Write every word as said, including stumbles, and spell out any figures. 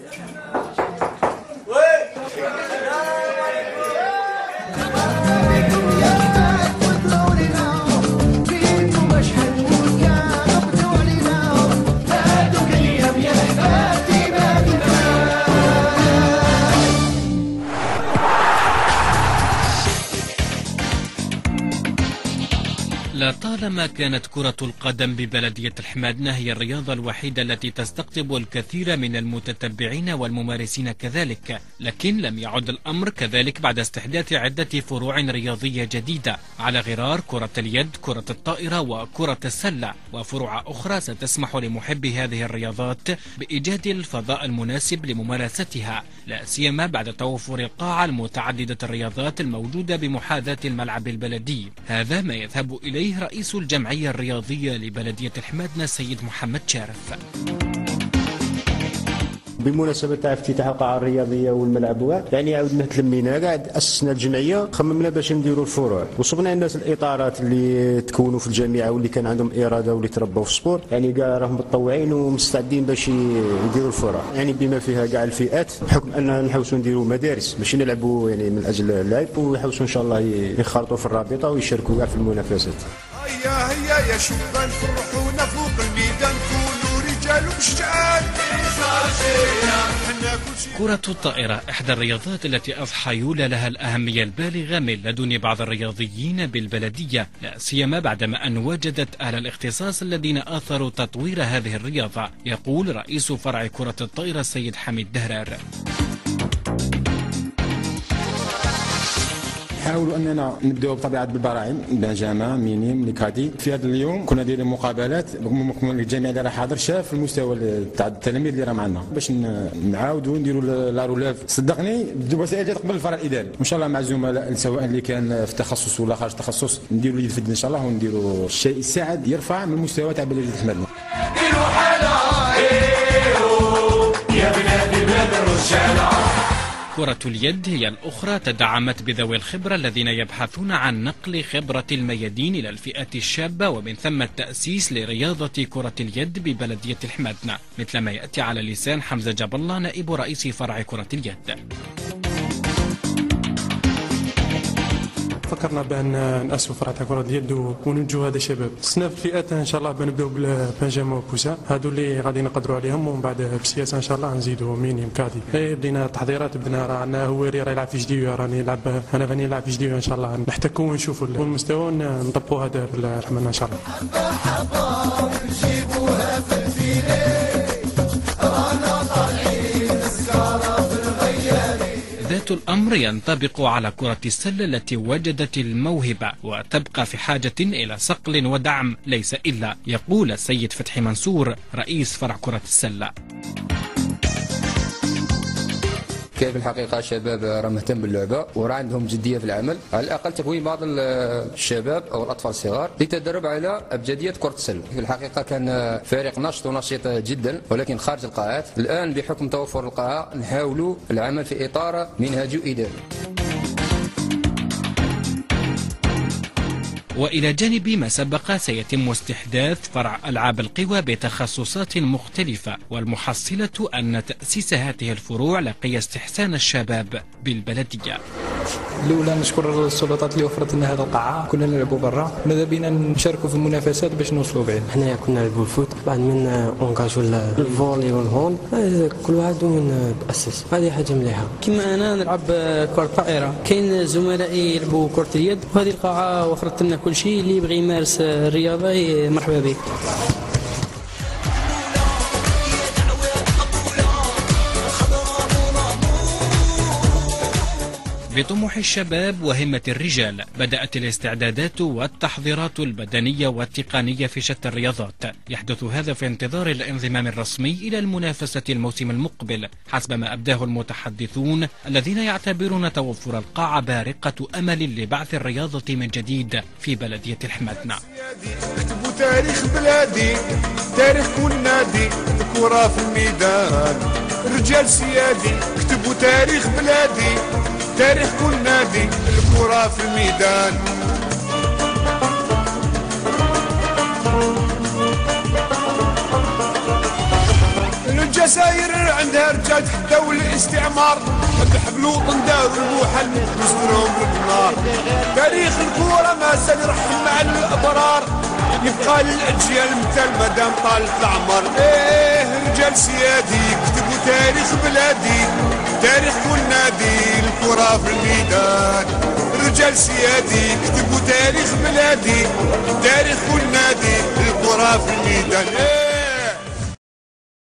لطالما كانت كرة القدم ببلدية الحمادنة هي الرياضة الوحيدة التي تستقطب الكثير من المتتبعين والممارسين كذلك، لكن لم يعد الأمر كذلك بعد استحداث عدة فروع رياضية جديدة على غرار كرة اليد، كرة الطائرة وكرة السلة، وفروع أخرى ستسمح لمحبي هذه الرياضات بإيجاد الفضاء المناسب لممارستها، لا سيما بعد توفر القاعة المتعددة الرياضات الموجودة بمحاذاة الملعب البلدي. هذا ما يذهب إليه رئيس الجمعية الرياضية لبلدية الحمادنة السيد محمد شارف. بمناسبة تاع افتتاح القاعة الرياضية والملعب، يعني عاودنا تلمينا قاعد أسسنا الجمعية، خممنا باش نديروا الفروع، وصبنا الناس الإطارات اللي تكونوا في الجامعة واللي كان عندهم إرادة واللي تربوا في السبور، يعني كاع راهم متطوعين ومستعدين باش يديروا الفروع، يعني بما فيها كاع الفئات، بحكم أننا نحوسوا نديروا مدارس ماشي نلعبوا يعني من أجل اللعب، ويحوسوا إن شاء الله ينخرطوا في الرابطة ويشاركوا كاع في المنافسات. هيا هيا يا شبان فرحونا فوق الميدان، كونوا رجال وشجعان. كرة الطائرة إحدى الرياضات التي أضحى يولى لها الأهمية البالغة من لدن بعض الرياضيين بالبلدية، لا سيما بعدما أن وجدت أهل الاختصاص الذين آثروا تطوير هذه الرياضة. يقول رئيس فرع كرة الطائرة السيد حميد دهرار: نحاولوا اننا نبداو بطبيعه بالبراعم، بنجامه، مينيم، ليكادي. في هذا اليوم كنا دايرين مقابلات، الجميع اللي راه حاضر شاف المستوى تاع التلاميذ اللي راه معنا، باش نعاودوا نديروا لا روليف. صدقني الوسائل جات قبل الفرع الاداري، وان شاء الله مع الزملاء سواء اللي كان في تخصص ولا خارج تخصص نديروا اللي يفيد ان شاء الله، ونديروا الشيء يساعد يرفع من المستوى تاع بلديه الحمادنة. يا بلادي بلاد الرجاله. كرة اليد هي الأخرى تدعمت بذوي الخبرة الذين يبحثون عن نقل خبرة الميادين إلى الفئات الشابة، ومن ثم التأسيس لرياضة كرة اليد ببلدية الحمادنة، مثل ما يأتي على لسان حمزة جاب الله نائب رئيس فرع كرة اليد. فكرنا بان ناسسوا فرع تاع كره اليد وننتجوا هذا الشباب. خصنا في الفئات ان شاء الله بنبداو بالبنجاما وكوسا، هادو اللي غادي نقدروا عليهم، ومن بعد بالسياسه ان شاء الله نزيدوا مينيم كادي. اي بدينا التحضيرات، بدنا رانا هواري راه يلعب في جديو، راني نلعب انا راني نلعب في جديو، ان شاء الله نحتكوا ونشوفوا المستوى نطبقوا هذا بالرحمن ان شاء الله. ذات الأمر ينطبق على كرة السلة التي وجدت الموهبة وتبقى في حاجة إلى صقل ودعم ليس إلا، يقول السيد فتحي منصور رئيس فرع كرة السلة. كيف الحقيقة الشباب راه مهتم باللعبة وراه عندهم جدية في العمل، على الأقل تكوين بعض الشباب أو الأطفال الصغار للتدرب على أبجدية كرة السلة. في الحقيقة كان فريق نشط ونشيط جدا، ولكن خارج القاعات. الآن بحكم توفر القاعة نحاولوا العمل في إطار منهجي وإداري. وإلى جانب ما سبق سيتم استحداث فرع ألعاب القوى بتخصصات مختلفة، والمحصلة أن تأسيس هذه الفروع لقي استحسان الشباب بالبلدية. الأولى نشكر السلطات اللي وفرت لنا هذه القاعة، كنا نلعبوا برا، ماذا بينا نشاركوا في المنافسات باش نوصلوا بعيد. حنايا كنا نلعبوا الفوت، بعد من اونكاجوا الفولي والهون، كل واحد من تأسس، هذه حاجة مليحة. كما أنا نلعب كرة طائرة، كاين زملائي يلعبوا كرة اليد، وهذه القاعة وفرت لنا كل شيء، اللي يبغي يمارس الرياضة مرحبا به. بطموح الشباب وهمة الرجال بدأت الاستعدادات والتحضيرات البدنية والتقنية في شتى الرياضات. يحدث هذا في انتظار الانضمام الرسمي إلى المنافسة الموسم المقبل، حسب ما أبداه المتحدثون الذين يعتبرون توفر القاعة بارقة أمل لبعث الرياضة من جديد في بلدية الحمادنة. اكتبوا تاريخ بلادي، تاريخ كل نادي، الكرة في الميدان، رجال سيادي. اكتبوا تاريخ بلادي، تاريخ كل نادي، الكرة في الميدان. الرجال الجزائر عندها رجال تحداو الاستعمار، بحبل وطن داروا المحل وصلهم للنار. تاريخ الكورة ما زال يرحم مع الأبرار، يبقى للأجيال مثل مدام طالت العمر. ايه رجال سيادي كتبوا تاريخ بلادي، تاريخ كل نادي الكرة في الميدان. رجال سيادي كتبوا تاريخ بلادي، تاريخ كل نادي الكرة في الميدان.